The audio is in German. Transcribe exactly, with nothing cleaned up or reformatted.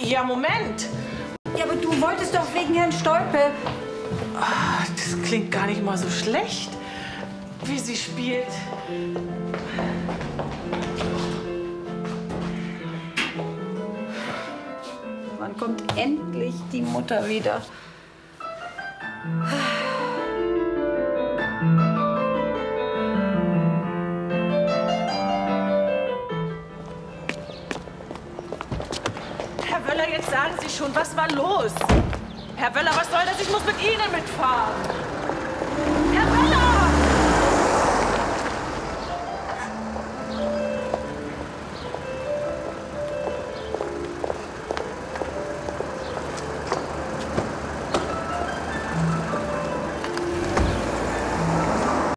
Ja, Moment. Ja, aber du wolltest doch wegen Herrn Stolpe. Oh, das klingt gar nicht mal so schlecht, wie sie spielt. Wann kommt endlich die Mutter wieder? Herr Wöller, jetzt sagen Sie schon, was war los? Herr Wöller, was soll das? Ich muss mit Ihnen mitfahren.